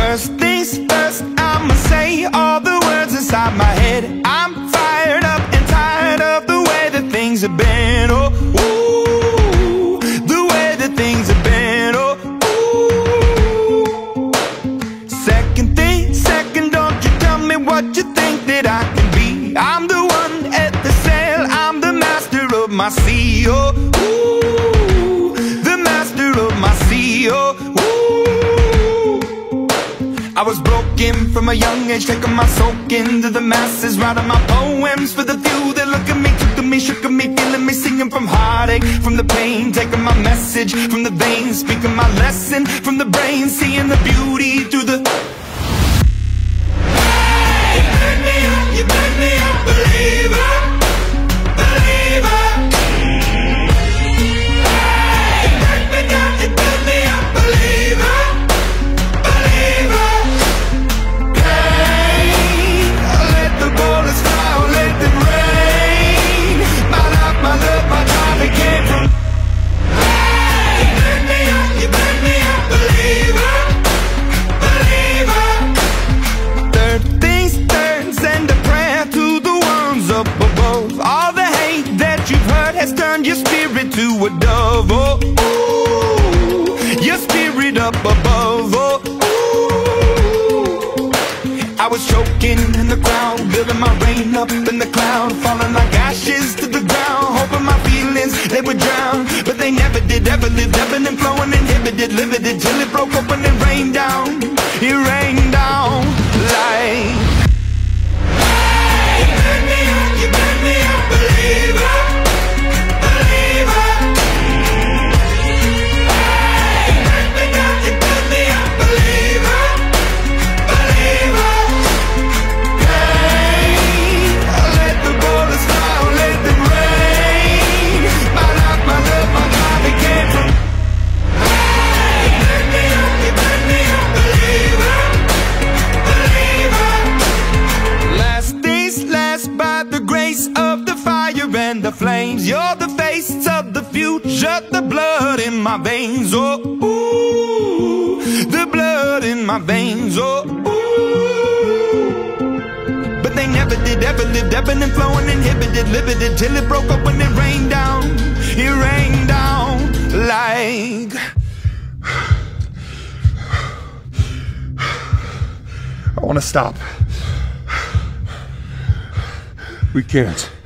First things first, I'ma say all the words inside my head. I'm fired up and tired of the way that things have been. Oh, ooh, the way that things have been. Oh, ooh. Second thing, second, don't you tell me what you think that I can be. I'm the one at the sail, I'm the master of my sea. Oh, ooh, the master of my sea. Oh, ooh. I was broken from a young age, taking my soak into the masses, writing my poems for the few that look at me, took to me, shook at me, feeling me, singing from heartache, from the pain, taking my message from the veins, speaking my lesson from the brain, seeing the beauty through the... Hey, you burn me up, you burn me up, believer, believer. Hey, you burn me down, you burn me up, believer. Your spirit to a dove, oh, ooh, your spirit up above, oh, ooh. I was choking in the crowd, building my rain up in the cloud, falling like ashes to the ground, hoping my feelings, they would drown, but they never did, ever lived, ebbing and flowing, inhibited, limited, till it broke open and rained down, it rained down like... Hey, you burn me up, you burn me up, believer. And the flames, you're the face of the future, the blood in my veins, oh, ooh, the blood in my veins, oh, ooh. But they never did, ever lived, ebbing and flowing, inhibited, limited, till it broke up when it rained down like... I want to stop. We can't.